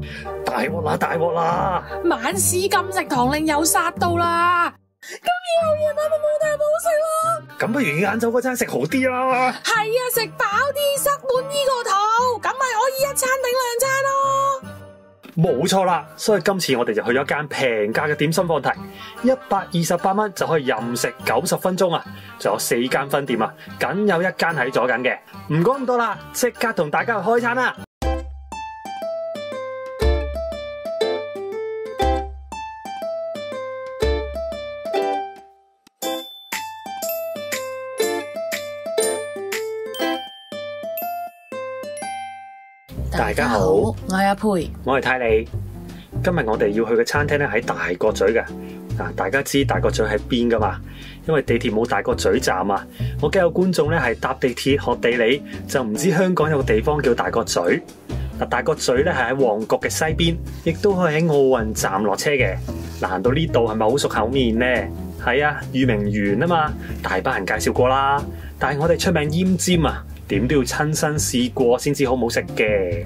大鑊啦！大鑊啦！ 晚市禁食堂令又殺到啦，咁以後夜晚咪冇啖好食咯。 咁不如晏晝嗰餐食好啲啦。 係啊，食飽啲，塞滿呢個肚，咁咪可以一餐頂2餐咯。 冇錯啦，所以今次我哋就去咗間平價嘅點心放題，128蚊就可以任食90分鐘啊！仲有4間分店啊，僅有1間喺左近嘅。唔講咁多啦，即刻同大家去開餐啦！大家好， 我係阿佩， 我係泰利。今日我哋要去嘅餐廳咧喺大角咀嘅。大家知大角咀喺邊噶嘛？因為地鐵冇大角咀站啊。我驚有觀眾咧係搭地鐵學地理，就唔知香港有個地方叫大角咀。大角咀咧係喺旺角嘅西邊，亦都可以喺奧運站落車嘅。行到呢度係咪好熟口面呢？係啊，裕明園啊嘛，大班人介紹過啦。但係我哋出名奄尖啊，點都要親身試過先知好唔好食嘅。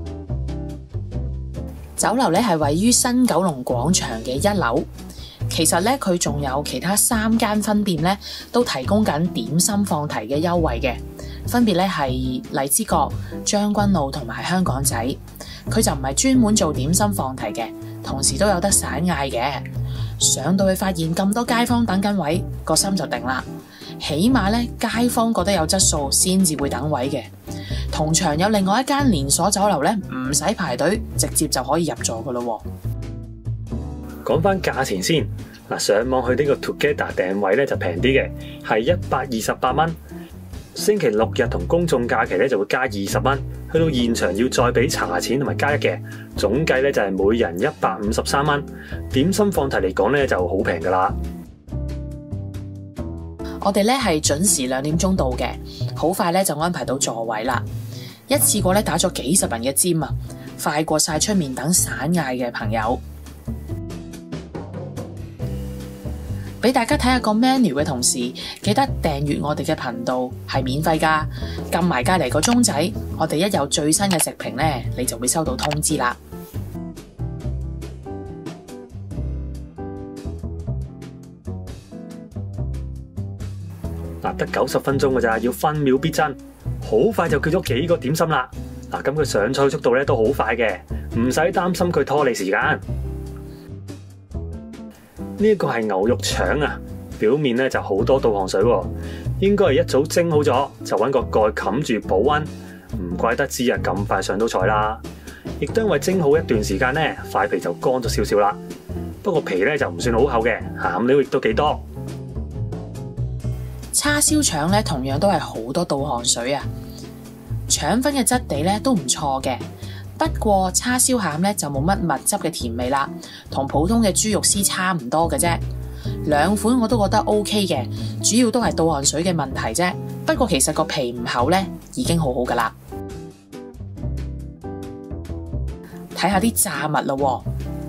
酒樓咧係位於新九龍廣場嘅1樓。其實咧佢仲有其他3間分店咧，都提供緊點心放題嘅優惠嘅，分別咧係荔枝角、將軍澳同埋香港仔。佢就唔係專門做點心放題嘅，同時都有得散嗌嘅。上到去發現咁多街坊等緊位，個心就定啦。起碼咧街坊覺得有質素先至會等位嘅。同場有另外一間連鎖酒樓咧，唔使排隊，直接就可以入座噶咯。 講翻價錢先，上網去呢個 Together 訂位咧就平啲嘅，係128蚊。星期六日同公眾假期咧就會加20蚊，去到現場要再俾茶錢同埋加1嘅，總計咧就係每人153蚊。點心放題嚟講咧就好平噶啦。 我哋咧係準時2點鐘到嘅，好快咧就安排到座位啦。一次過咧打咗幾十人嘅尖啊，快過晒出面等散嗌嘅朋友。俾大家睇下個 menu 嘅同時，記得訂閱我哋嘅頻道係免費㗎，撳埋隔離個鐘仔，我哋一有最新嘅食評咧，你就會收到通知啦。 得90分鐘㗎咋，要分秒必爭，好快就叫咗幾個點心啦。咁佢上菜速度咧都好快嘅，唔使擔心佢拖你時間。呢一個係牛肉腸啊，表面咧就好多倒汗水喎，應該係一早蒸好咗，就揾個蓋冚住保溫，唔怪得知啊咁快上到菜啦。亦都因為蒸好一段時間咧，塊皮就乾咗少少啦。不過皮咧就唔算好厚嘅，餡料亦都幾多。 叉燒腸咧同樣都係好多倒汗水啊，腸粉嘅質地咧都唔錯嘅。不過叉燒餡咧就冇乜蜜汁嘅甜味啦，同普通嘅豬肉絲差唔多嘅啫。兩款我都覺得 OK 嘅，主要都係倒汗水嘅問題啫。不過其實個皮唔厚咧，已經好好噶啦。睇下啲炸物咯，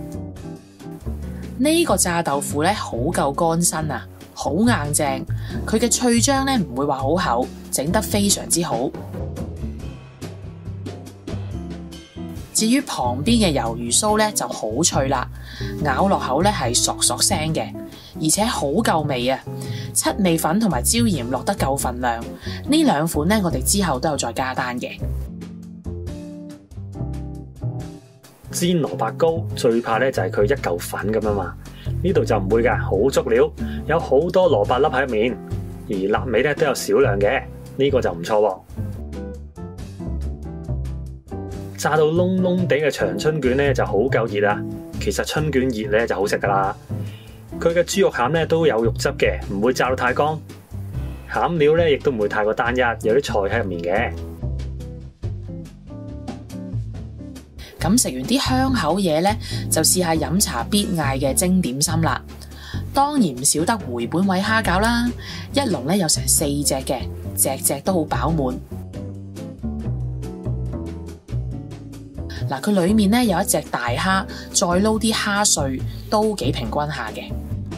呢個炸豆腐咧好夠乾身啊，好硬淨，佢嘅脆漿咧唔會話好厚，整得非常之好。至於旁邊嘅魷魚酥咧就好脆啦，咬落口咧係嗦嗦聲嘅，而且好夠味啊！七味粉同埋椒鹽落得夠份量，呢兩款咧我哋之後都有再加單嘅。 煎蘿蔔糕最怕咧就係佢一嚿粉咁啊嘛，呢度就唔會噶，好足料，有好多蘿蔔粒喺入面，而臘味咧都有少量嘅，呢個就唔錯喎。炸到燶燶地嘅長春卷咧就好夠熱啊！其實春卷熱咧就好食噶啦。佢嘅豬肉餡咧都有肉汁嘅，唔會炸到太乾。餡料咧亦都唔會太過單一，有啲菜喺入面嘅。 咁食完啲香口嘢咧，就試下飲茶必嗌嘅蒸點心啦。當然唔少得回本位蝦餃啦，一籠咧有成4隻嘅，隻隻都好飽滿。嗱，佢裏面咧有一隻大蝦，再撈啲蝦碎，都幾平均下嘅。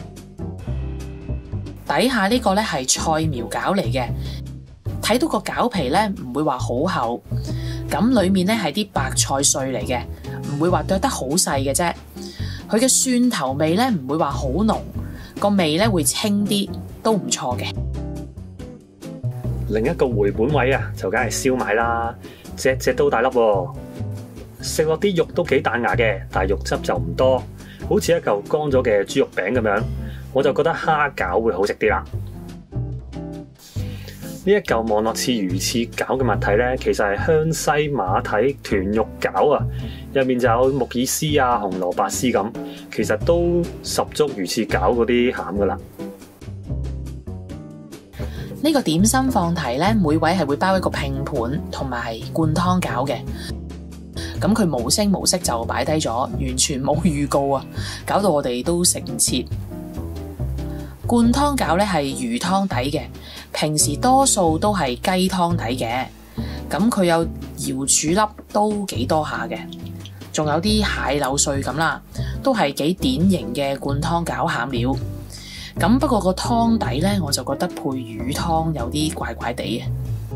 底下呢個咧係菜苗餃嚟嘅，睇到個餃皮咧唔會話好厚， 咁裡面咧係啲白菜碎嚟嘅，唔會話剁得好細嘅啫。佢嘅蒜頭味咧唔會話好濃，個味咧會清啲，都唔錯嘅。 另一個回本位啊，就梗係燒賣啦，隻隻都大粒喎，食落啲肉都幾彈牙嘅，但係肉汁就唔多，好似一嚿乾咗嘅豬肉餅咁樣。我就覺得蝦餃會好食啲啦。呢一嚿望落似魚翅餃嘅物體咧，其實係香西馬蹄豚肉餃啊，入面就有木耳絲啊、紅蘿蔔絲咁，其實都十足魚翅餃嗰啲餡噶啦。 呢個點心放題咧，每位係會包一個拼盤同埋灌湯餃嘅。咁佢無聲無息就擺低咗，完全冇預告啊，搞到我哋都食唔切。灌湯餃咧係魚湯底嘅，平時多數都係雞湯底嘅。咁佢有瑤柱粒都幾多下嘅，仲有啲蟹柳碎咁啦，都係幾典型嘅灌湯餃餡料。咁不過個湯底咧，我就覺得配魚湯有啲怪怪地嘅。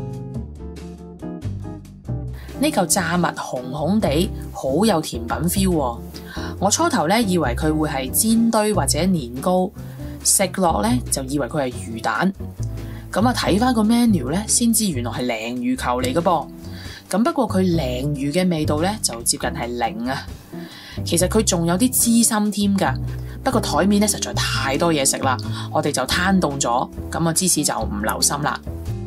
呢嚿炸物紅紅地，好有甜品 feel 喎。我初頭咧以為佢會係煎堆或者年糕，食落咧就以為佢係魚蛋。咁啊睇翻個 menu 咧，先知原來係鯪魚球嚟嘅噃。咁不過佢鯪魚嘅味道咧就接近係零啊。其實佢仲有啲芝心添㗎。不過台面咧實在太多嘢食啦，我哋就攤凍咗，咁啊芝士就唔留心啦。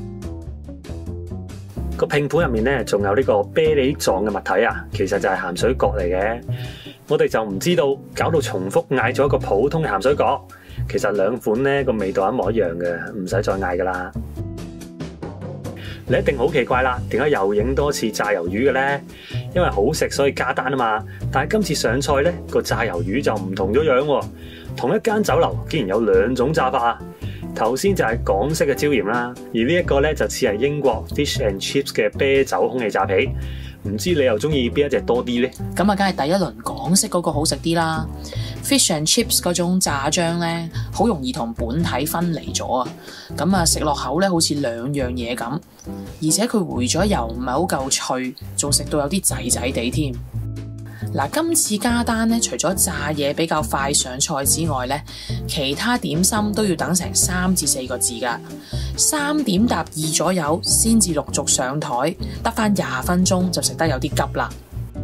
個拼盤入面咧仲有呢個啤梨狀嘅物體啊，其實就係鹹水角嚟嘅。我哋就唔知道，搞到重複嗌咗一個普通嘅鹹水角。其實兩款咧個味道一模一樣嘅，唔使再嗌噶啦。你一定好奇怪啦，點解又影多次炸魷魚嘅咧？因為好食所以加單啊嘛。但係今次上菜咧個炸魷魚就唔同咗樣喎。同一間酒樓竟然有兩種炸法啊！頭先就係港式嘅椒鹽啦，而呢一個咧就似係英國 fish and chips 嘅啤酒空氣炸皮。唔知你又中意邊一隻多啲呢？ 咁啊，梗係第一輪港式嗰個好食啲啦。Fish and chips 嗰種炸漿咧，好容易同本體分離咗啊！咁啊，食落口咧好似兩樣嘢咁，而且佢回咗油唔係好夠脆，仲食到有啲仔仔地添。嗱，今次加單咧，除咗炸嘢比較快上菜之外咧，其他點心都要等成3至4個字㗎。3點搭2左右先至陸續上台，得返20分鐘就食得有啲急啦。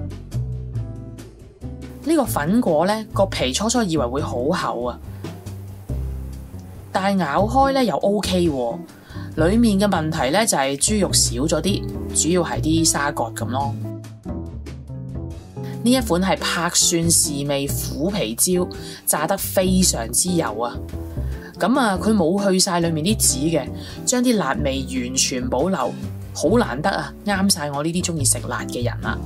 呢個粉果咧個皮初初以為會好厚啊，但係咬開咧又 OK 喎。裡面嘅問題咧就係豬肉少咗啲，主要係啲沙葛咁咯。呢一款係柏蒜士味虎皮椒，炸得非常之油啊！咁啊，佢冇去晒裡面啲籽嘅，將啲辣味完全保留，好難得啊！啱晒我呢啲中意食辣嘅人啦。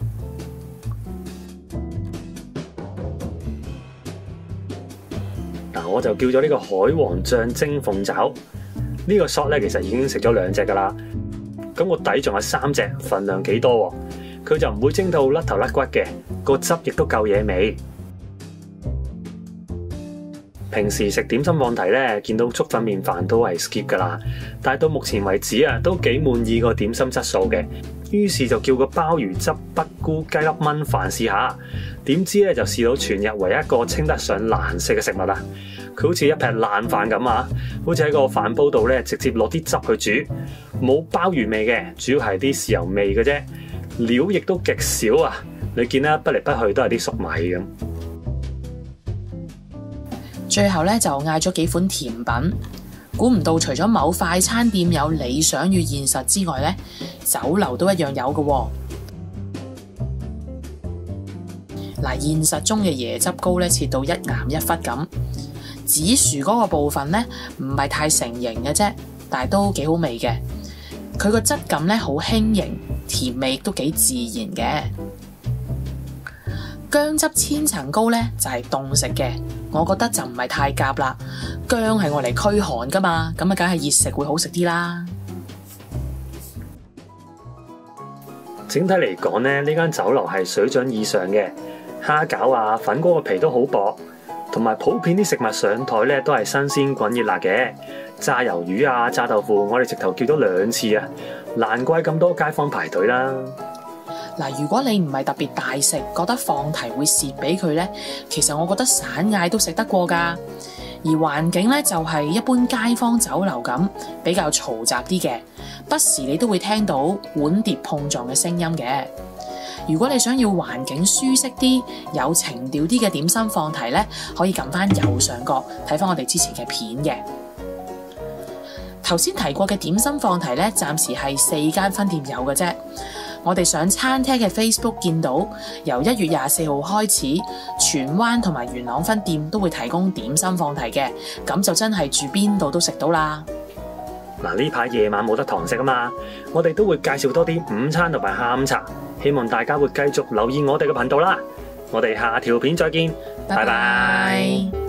嗱，我就叫咗呢個海皇醬蒸鳳爪，呢個 shot 咧其實已經食咗2隻噶啦，咁個底仲有3隻，份量幾多喎？佢就唔會蒸到甩頭甩骨嘅，個汁亦都夠嘢味。平時食點心放題咧，見到粥粉麵飯都係 skip 噶啦，但係到目前為止啊，都幾滿意個點心質素嘅，於是就叫個鮑魚汁北菇雞粒炆飯試下。點知咧就試到全日唯一一個稱得上難食嘅食物啦！佢好似一劈爛飯咁啊，好似喺個飯煲度咧直接攞啲汁去煮，冇鮑魚味嘅，主要係啲豉油味嘅啫。料亦都極少啊！你見啦，不嚟不去都係啲粟米咁。 最後咧就嗌咗幾款甜品，估唔到除咗某快餐店有理想與現實之外咧，酒樓都一樣有嘅喎。嗱，現實中嘅椰汁糕咧切到一岩一忽咁，紫薯嗰個部分咧唔係太成型嘅啫，但係都幾好味嘅。佢個質感咧好輕盈，甜味都幾自然嘅。薑汁千層糕咧就係凍食嘅，我覺得就唔係太夾啦。薑係我嚟驅寒噶嘛，咁啊梗係熱食會好食啲啦。 整體嚟講咧，呢間酒樓係水準以上嘅，蝦餃啊、粉果個皮都好薄， 同埋普遍啲食物上台咧都係新鮮滾熱辣嘅。炸魷魚啊、炸豆腐，我哋直頭叫咗2次啊，難怪咁多街坊排隊啦。 嗱，如果你唔係特別大食，覺得放題會蝕俾佢呢，其實我覺得散嗌都食得過㗎。而環境呢，就係一般街坊酒樓咁，比較嘈雜啲嘅，不時你都會聽到碗碟碰撞嘅聲音嘅。如果你想要環境舒適啲、有情調啲嘅點心放題呢，可以撳翻右上角睇翻我哋之前嘅片嘅。頭先提過嘅點心放題呢，暫時係4間分店有嘅啫。我哋上餐廳嘅 Facebook 見到，由1月24號開始，荃灣同埋元朗分店都會提供點心放題嘅，咁就真係住邊度都食到啦。 嗱，呢排夜晚冇得堂食啊嘛，我哋都會介紹多啲午餐同埋下午茶，希望大家會繼續留意我哋嘅頻道啦。我哋下條片再見，拜拜。